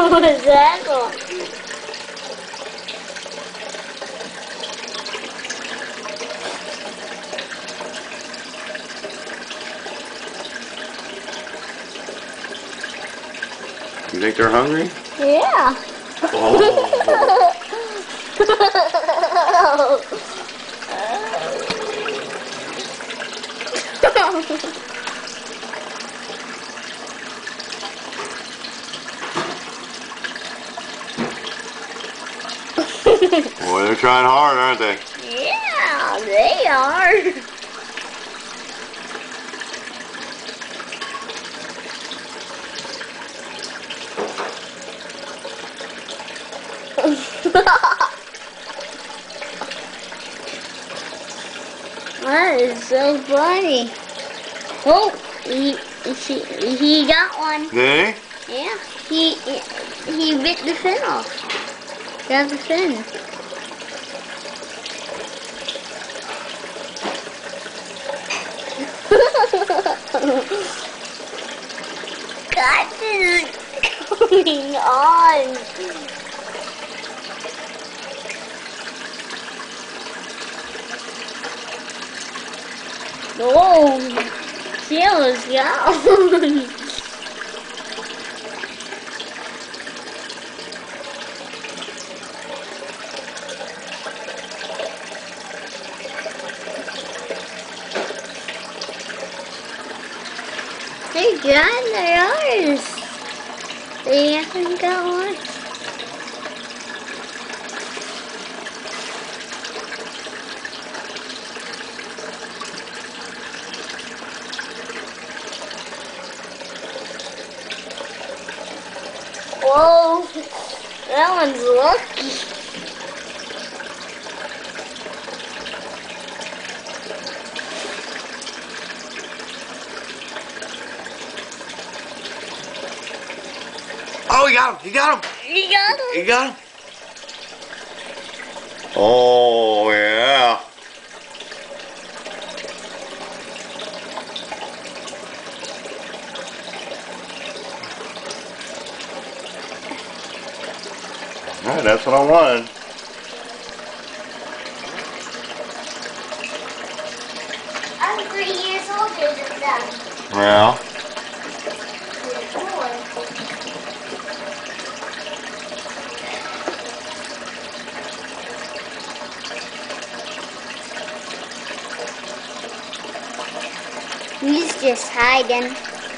What is that one? You think they're hungry? Yeah. Oh. Boy, they're trying hard, aren't they? Yeah, they are. That is so funny. Oh, he got one. They? Yeah, he bit the fin off. Got the fin. What is going on? Oh, Taylor's gone. They got their ours. They haven't got one. Whoa, that one's lucky. Oh, he got him! He got him! You got him? He got him! Oh, yeah. Alright, that's what I wanted. I'm 3 years older than them. Well. He's just hiding.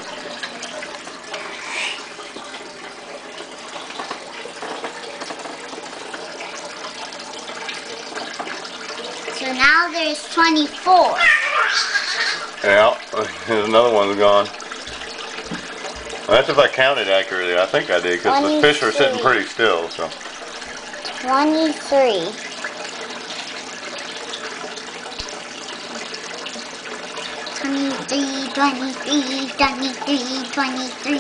So now there's 24. Yeah, there's another one's gone. Well, that's if I counted accurately. I think I did, because the fish are sitting pretty still, so. 23. 23, 23, 23, 23,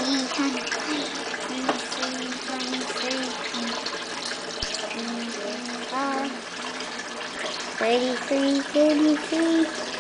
33, 33.